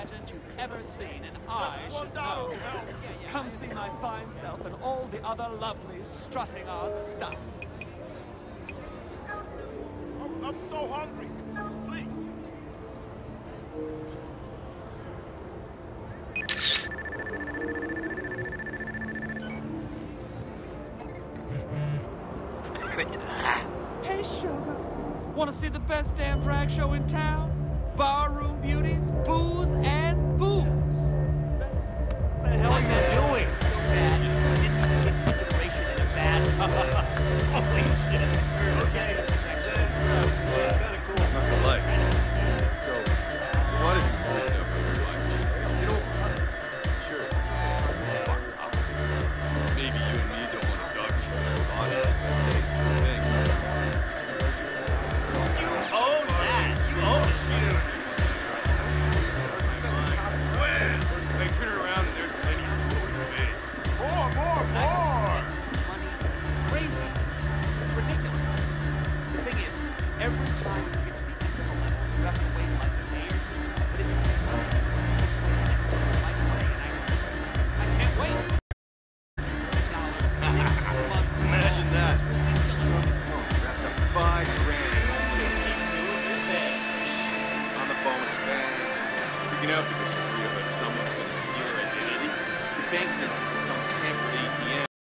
pageant you've ever seen, and I should know. Come see my fine self and all the other lovelies strutting our stuff. Oh, I'm so hungry. Please. Hey, sugar. Want to see the best damn drag show in town? Barroom beauties, booze, and booze. What the hell are you doing? Bad. Consideration in a bad. Holy shit. Okay. Kind of cool. Not gonna lie. So, what is it up in your life? You know, sure. Maybe you and me don't want to dog shit on it. Hey, You own that. You own it. Hey, turn it around and there's many in your face. More! Money, crazy. It's ridiculous. The thing is, every time you get to the end of the level, you have to